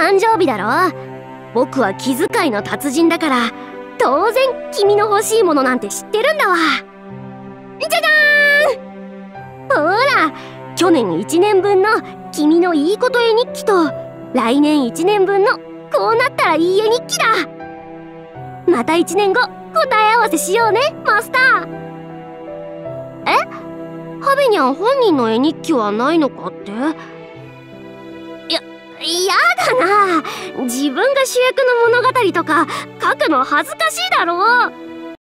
誕生日だろ。僕は気遣いの達人だから、当然君の欲しいものなんて知ってるんだわ。じゃじゃーん。ほら、去年1年分の君のいいこと絵日記と、来年1年分のこうなったらいい絵日記だ。また1年後答え合わせしようね、マスター。え？ハビニャン本人の絵日記はないのかって？やだな。自分が主役の物語とか書くの恥ずかしいだろう。